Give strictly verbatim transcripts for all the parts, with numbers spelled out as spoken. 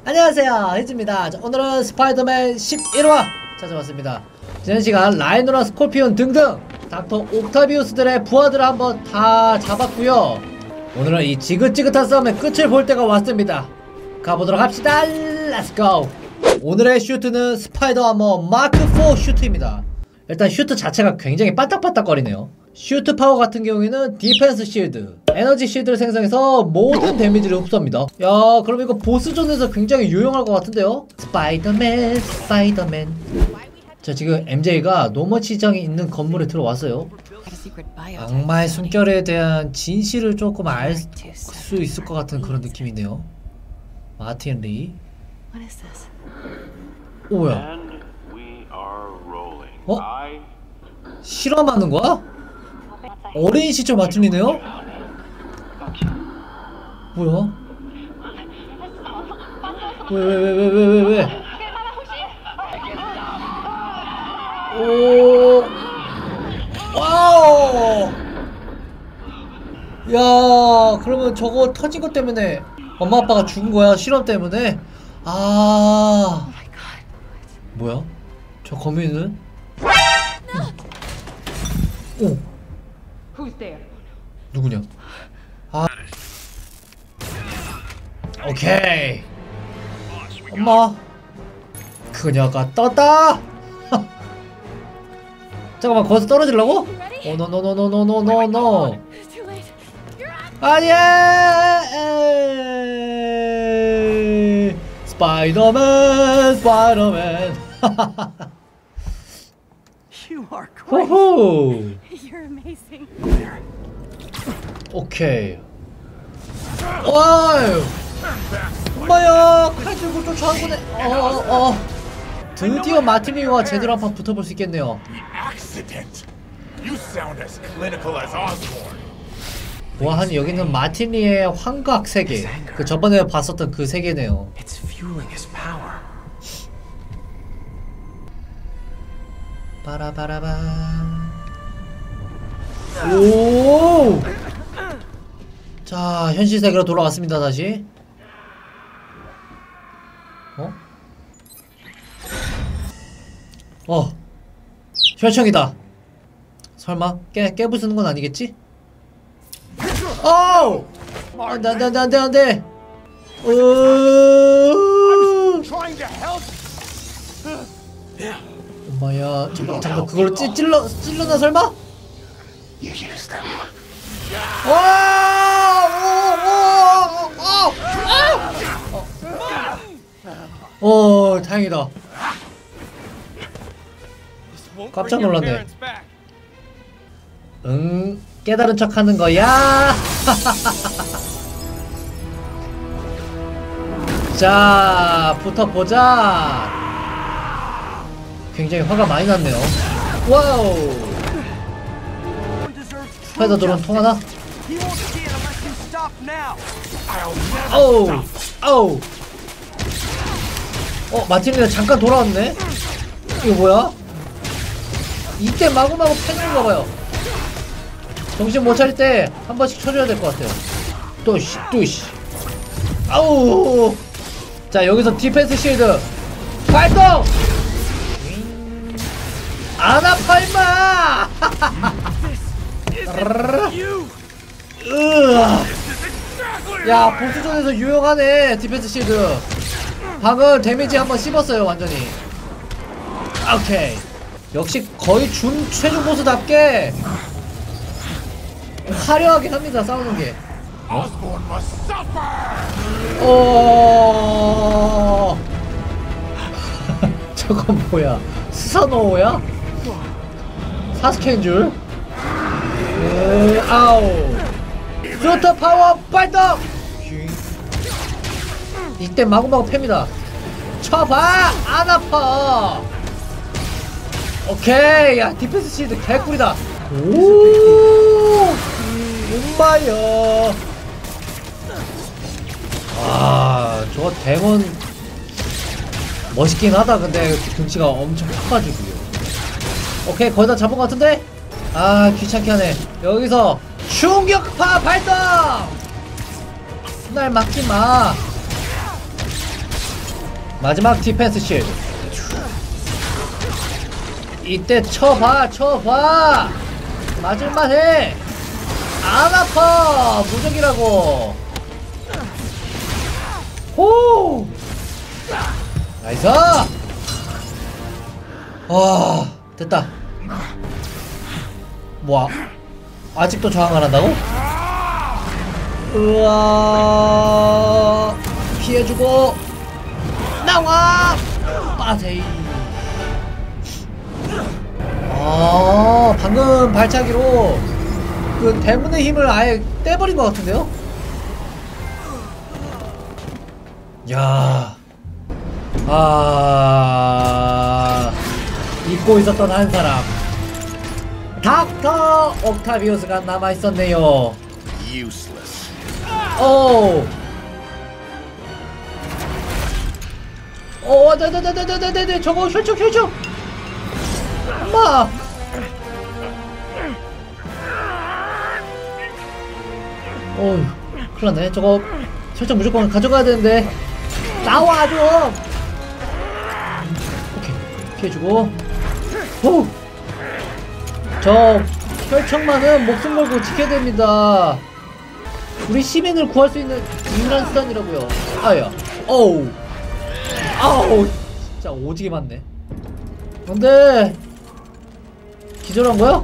안녕하세요, 해즈입니다. 자, 오늘은 스파이더맨 십일 화 찾아왔습니다. 지난 시간 라이노나 스콜피온 등등 닥터 옥타비우스들의 부하들을 한번 다 잡았고요. 오늘은 이 지긋지긋한 싸움의 끝을 볼 때가 왔습니다. 가보도록 합시다. 렛츠고. 오늘의 슈트는 스파이더 아머 마크 사 슈트입니다. 일단 슈트 자체가 굉장히 반딱반딱거리네요. 슈트 파워 같은 경우에는 디펜스 실드, 에너지 실드를 생성해서 모든 데미지를 흡수합니다. 야, 그럼 이거 보스전에서 굉장히 유용할 것 같은데요? 스파이더맨, 스파이더맨. 자, 지금 엠제이가 노머치장이 있는 건물에 들어왔어요. 악마의 숨결에 대한 진실을 조금 알 수 있을 것 같은 그런 느낌이네요. 마틴 리. 오야. 어? 실험하는 거야? 어린 시절 마틴이네요? 뭐야? 왜 왜 왜 왜 왜 왜 왜? 오, 와우. 야, 그러면 저거 터진 것 때문에 엄마 아빠가 죽은 거야? 실험 때문에? 아, 뭐야? 저 거미는? 오, 누구냐? 아, 오케이. 엄마, 그녀가 떴다. 잠깐만, 거기서 떨어지려고? 오, 노노노노노노노노. 아니야. 에이. 스파이더맨, 스파이더맨. 호호. 오케이. 와유. 엄마야, 칼 들고 쫓아오네. 어, 어. 드디어 마티니와 제대로 한판 붙어볼 수 있겠네요. 보아하니 여기는 마티니의 환각 세계. 그 저번에 봤었던 그 세계네요. 빠라바라바. 오! 자, 현실 세계로 돌아왔습니다, 다시. 어? 어, 혈청이다. 설마 깨 깨부수는 건 아니겠지? 오! 안돼 안돼 안돼 안돼 안돼. 엄마야, 잠깐 잠깐 그걸로 찌 찔러 찔러나 설마? 와! 오! 오! 오! 어, 다행이다. 깜짝 놀랐네. 응, 깨달은 척 하는 거야. 자, 붙어보자. 굉장히 화가 많이 났네요. 와우. 스파이더 드론 통하나? 어우, 어우. 어, 마틴이가 잠깐 돌아왔네? 이거 뭐야? 이때 마구마구 패는 거봐요. 정신 못 차릴 때 한 번씩 쳐줘야 될 것 같아요. 또씨, 또씨. 아우. 자, 여기서 디펜스 실드 발동! 안 아파, 임마! 야, 보스전에서 유용하네, 디펜스 실드. 방금 데미지 한번 씹었어요, 완전히. 오케이. 역시 거의 준 최종 보스답게 화려하긴 합니다, 싸우는 게. 어? 어... 저건 뭐야? 스사노오야? 사스케인 줄? 으, 아우. 슈터 파워 발동! 이때 마구마구 팹니다. 쳐봐! 안 아파! 오케이. 야, 디펜스 실드 개꿀이다. 오, 엄마야. 아, 저 데몬 멋있긴 하다. 근데 등치가 엄청 커가지고요. 오케이, 거의 다 잡은 것 같은데? 아, 귀찮게 하네. 여기서 충격파 발동! 날 막지 마. 마지막 디펜스 실. 이때 쳐봐 쳐봐. 맞을만해. 안 아파. 무적이라고. 호. 나이스. 와 됐다. 뭐야 아직도 저항 안 한다고? 으아 피해주고 나와 빠세이. 아 방금 발차기로 그 대문의 힘을 아예 떼버린 것 같은데요? 야, 아 잊고 있었던 한 사람 닥터 옥타비우스가 남아있었네요. Useless. 오, 오, 네네네네네네, 저거 혈청 혈청. 엄마. 어우, 큰일났네. 저거 혈청 무조건 가져가야 되는데. 나와 좀. 오케이, 피해주고. 오, 저 혈청만은 목숨 걸고 지켜야 됩니다. 우리 시민을 구할 수 있는 유일한 수단이라고요. 아야, 어우, 아우, 진짜 오지게 많네. 근데 기절한 거야?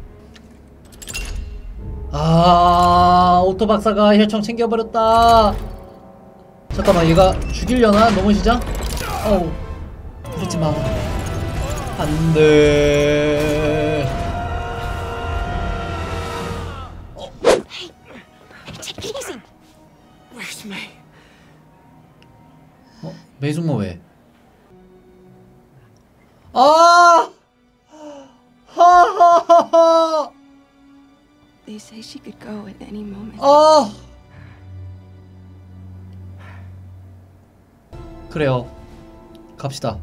아, 오토 박사가 혈청 챙겨버렸다. 잠깐만, 얘가 죽이려나? 너무 시장? 어우, 그러지마. 안돼. 어. Hey, take it easy. Where's May? 어? 메이숙모 왜? 아! 하하하하! They say she could go at any moment. 아! 그래요. 갑시다.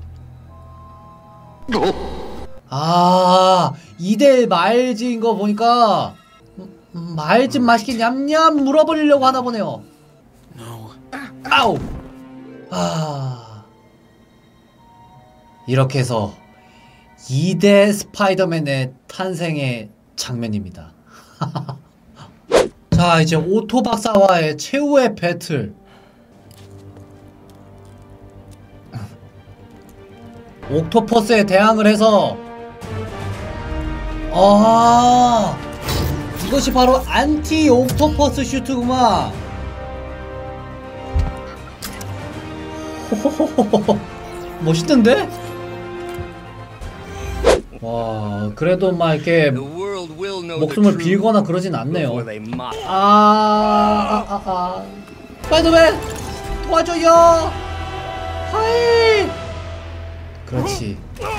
아, 이 대 마일즈인 거 보니까 음, 마일즈 맛있게 냠냠 물어버리려고 하나 보네요. No. 아우! 아. 이렇게 해서 이 대 스파이더맨의 탄생의 장면입니다. 자, 이제 오토 박사와의 최후의 배틀. 옥토퍼스에 대항을 해서, 아, 이것이 바로 안티 옥토퍼스 슈트구만. 호호호호호, 멋있던데? 와, 그래도 막 이렇게 목숨을 빌거나 그러진 않네요. 아, 아, 아, 아. 스파이더맨 도와줘요. 하이. 그렇지.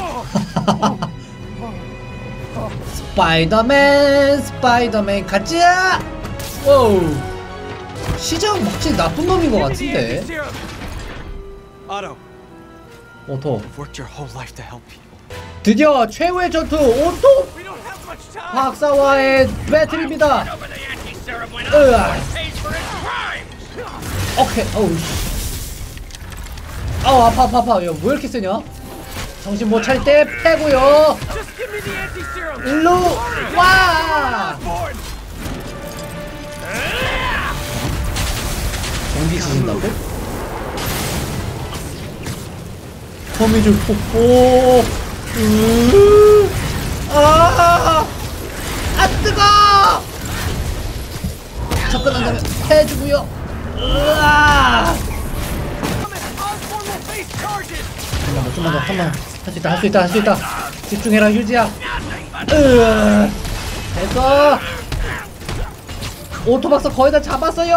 스파이더맨, 스파이더맨 가자. 오우. 시장 확실히 나쁜 놈인 것 같은데. Otto, 오토. I've worked your whole life to help people. 드디어 최후의 전투 오토 박사와의 배틀입니다. 으아. 오케이. 어우. 아우, 아파 아파 아파. 야, 왜 이렇게 세냐? 정신 못 차릴 때 패고요. 일로 와. 전기 지진다고? 거미줄 폭포. 으 아, 아 뜨거. 접근한다면 해주고요. 으아. 잠깐만, 좀만 더, 한번 할 수 있다, 할 수 있다, 할 수 있다. 집중해라, 휴지야. 으아. 됐어. 오토박사 거의 다 잡았어요.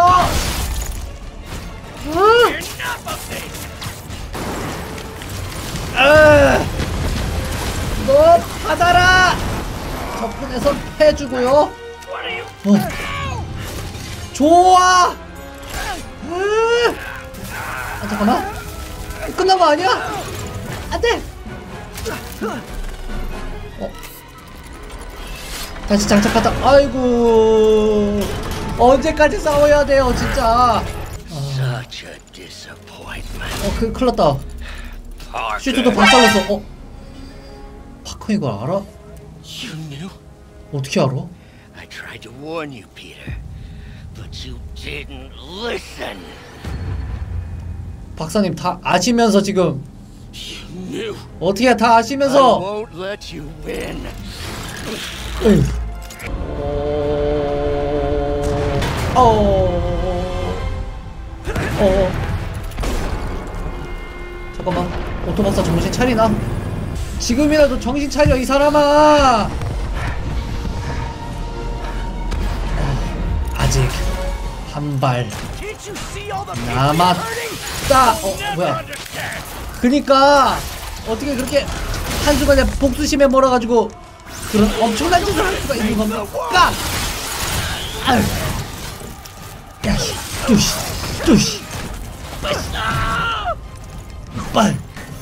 아, 너 받아라. 접근해서 해주고요. 어. 좋아. 아, 잠깐만. 끝난 거 아니야? 안돼. 어. 다시 장착하다. 아이고. 언제까지 싸워야 돼요, 진짜. 아. Such a disappointment. 어, 그, 큰일 났다. 슈트도 박살났어. 어? 파커 이걸 알아? You knew? 어떻게 알아? I tried to warn you, Peter, but you didn't listen. 박사님 다 아시면서 지금 You knew. 어떻게 다 I 아시면서 won't let you win. 으이. 어... 어... 어... 잠깐만 오토박사 정신 차리나? 지금이라도 정신 차려 이 사람아! 아직 한 발 남았다. 어 뭐야? 그니까 어떻게 그렇게 한순간에 복수심에 몰아가지고 그런 엄청난 짓을 할 수가 있는 겁니까? 아유, 야씨, 뚜시, 뚜시, 빨리, 빨리.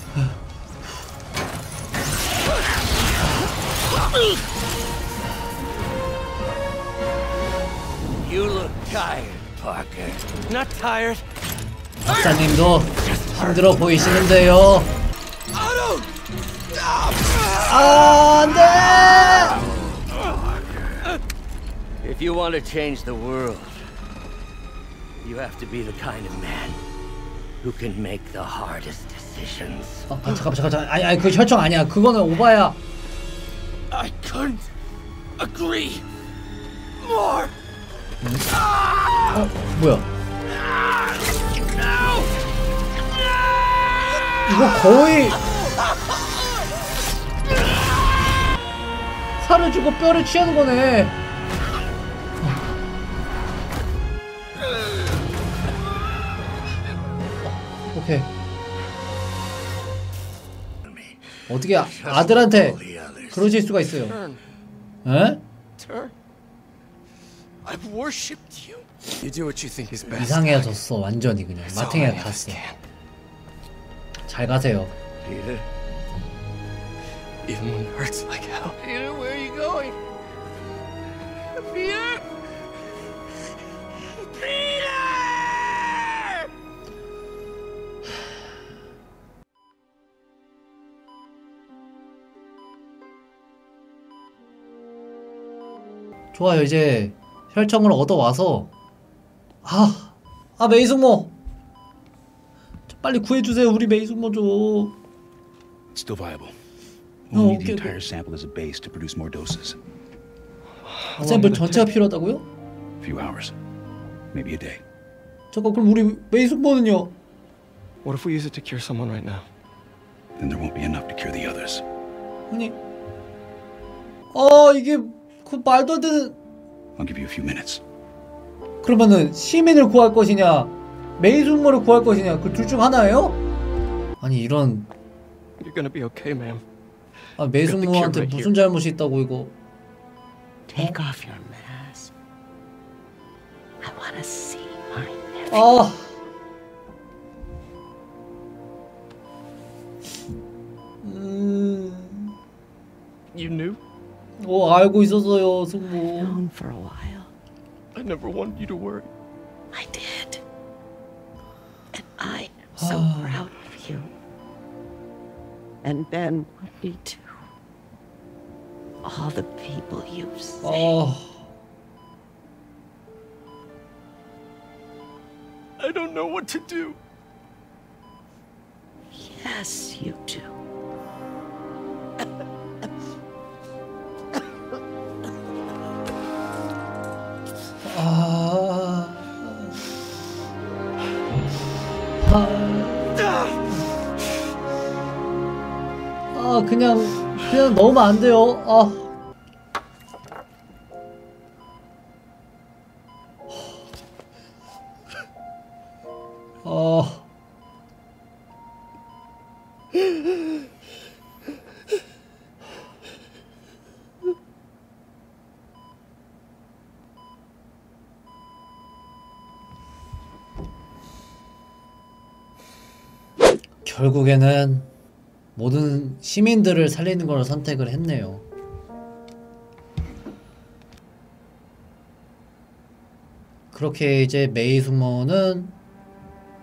You look tired, Parker. Not tired. 박사님도 힘들어 보이시는데요. 아, 안 돼! If you want to change the world, you have to be the kind of man who can make the hardest decisions. 아, 아 잠깐만, 잠깐만. 아니, 아니, 그 혈청 아니야. 그거는 오바야. I couldn't agree more. 어, 뭐야? 이거 거의 살을 주고 뼈를 취하는 거네. 오케이. 어떻게 아, 아들한테 그러실 수가 있어요? Turn. 에? Turn. I've worshipped you. You do what you think is best. 이상해졌어 완전히 그냥 That's all 마탱이가 any of us 갔어. can. 잘 가세요. Peter? Even when it hurts like hell. Peter, where are you going? Peter? Peter! 좋아요. 이제 혈청을 얻어와서 아, 아 메이숙모 좀 빨리 구해주세요. 우리 메이숙모 좀. Still viable. Oh, We'll need okay, the entire okay. sample as a base to produce more doses. 샘플 전체가 필요하다고요? A few hours, maybe a day. 잠깐 그럼 우리 메이숙모는요? What if we use it to cure someone right now? Then there won't be enough to cure the others. 아니, 아 이게 그 말도 안 되는. I'll give you a few minutes. 그러면은 시민을 구할 것이냐, 메이숙모를 구할 것이냐 그 둘 중 하나예요? 아니 이런. You're gonna be okay, ma'am. 아 메이숙모한테 무슨 잘못이 있다고 이거. Take off your mask. I want to see my nephew. 아. 음. You knew? 어 알고 있었어요, 숙모. Known for a while. I never wanted you to worry. I did. And I am so proud of you. And Ben would be too. All the people you've saved. 아. I don't know what to do. Yes, you do. 아. 아. 아 그냥 그냥 넣으면 안 돼요. 아. 아. 결국에는 모든 시민들을 살리는 걸 선택을 했네요. 그렇게 이제 메이숙모는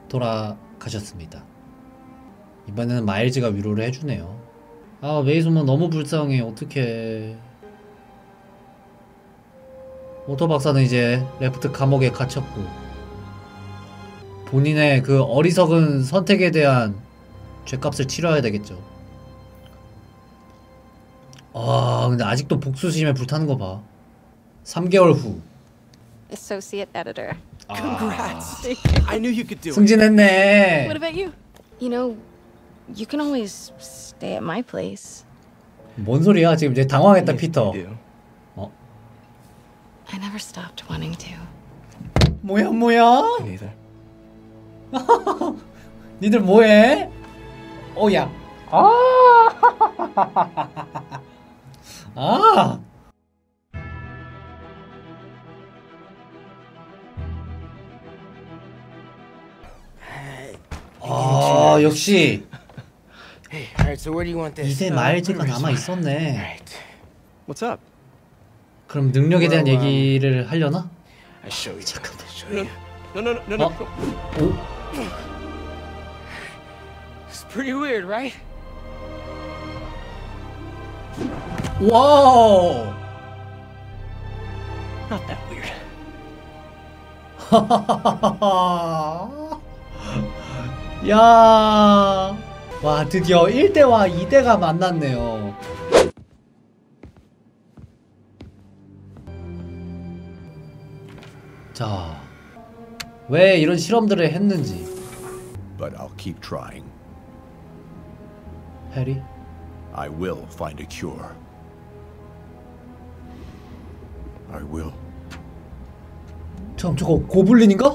돌아가셨습니다. 이번에는 마일즈가 위로를 해주네요. 아, 메이소만 너무 불쌍해. 어떡해. 오터 박사는 이제 레프트 감옥에 갇혔고 본인의 그 어리석은 선택에 대한 죗값을 치러야 되겠죠. 아, 근데 아직도 복수심에 불타는 거 봐. 삼 개월 후. Associate editor. Congrats. I knew you could do it. 승진했네. What about you? You know, you can always stay at my place. 뭔 소리야? 지금 이제 당황했다, 피터. 어? I never stopped wanting to. 뭐야, 뭐야? Neither. 니들 뭐해? 오야. 아. 아. 아, 역시 Hey, all right. So where do you want this? 이세 마일즈가 남아 있었네. What's up? 그럼 능력에 대한 Well, um, 얘기를 하려나? I show you. 잠깐만. I show you. No, no, no, no, no. 어? 오? It's pretty weird, right? 와우. Not that weird. 야. 와, 드디어 일 대와 이 대가 만났네요. 자, 왜 이런 실험들을 했는지. But I'll keep trying. 해리? I will find a cure. I will. 잠깐, 저거 고블린인가?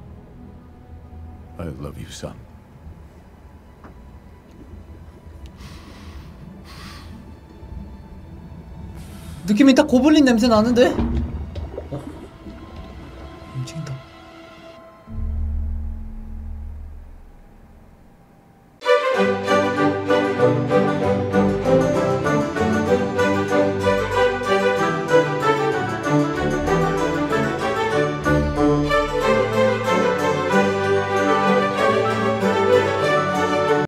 I love you, son. 느낌이 딱 고블린 냄새 나는데?